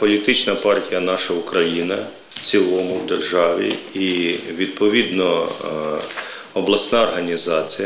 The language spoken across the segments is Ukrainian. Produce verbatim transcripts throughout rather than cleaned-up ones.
політична партія «Наша Україна» в цілому в державі і, відповідно, обласна організація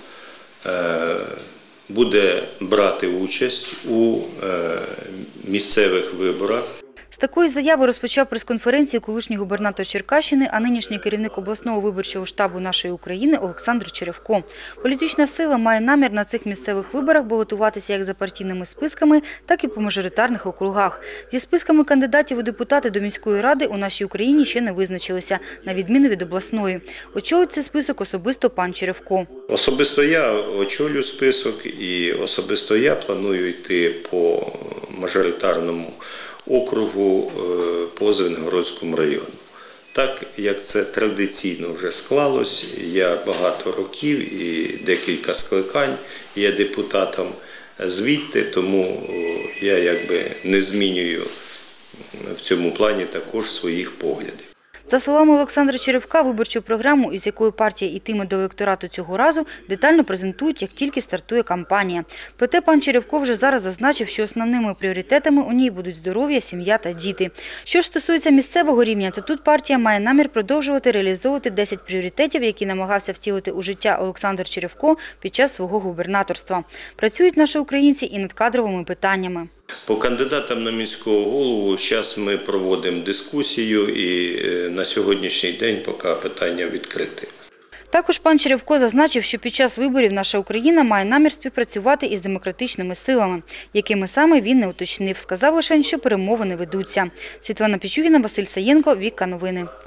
буде брати участь у місцевих виборах. З такої заяви розпочав прес-конференцію колишній губернатор Черкащини, а нинішній керівник обласного виборчого штабу «Нашої України» Олександр Черевко. Політична сила має намір на цих місцевих виборах балотуватися як за партійними списками, так і по мажоритарних округах. Зі списками кандидатів у депутати до міської ради у «Нашій Україні» ще не визначилися, на відміну від обласної. Очолить цей список особисто пан Черевко. Особисто я очолю список і особисто я планую йти по мажоритарному округу по Звенигородському району. Так, як це традиційно вже склалось, я багато років і декілька скликань є депутатом звідти, тому я якби не змінюю в цьому плані також своїх поглядів. За словами Олександра Черевка, виборчу програму, із якою партія йтиме до електорату цього разу, детально презентують, як тільки стартує кампанія. Проте пан Черевко вже зараз зазначив, що основними пріоритетами у ній будуть здоров'я, сім'я та діти. Що ж стосується місцевого рівня, то тут партія має намір продовжувати реалізовувати десять пріоритетів, які намагався втілити у життя Олександр Черевко під час свого губернаторства. Працюють наші українці і над кадровими питаннями. По кандидатам на міського голову зараз ми проводимо дискусію і на сьогоднішній день поки питання відкрите. Також пан Черевко зазначив, що під час виборів наша Україна має намір співпрацювати із демократичними силами, якими саме він не уточнив. Сказав лише, що перемовини ведуться. Світлана Пічугіна, Василь Саєнко, Віка Новини.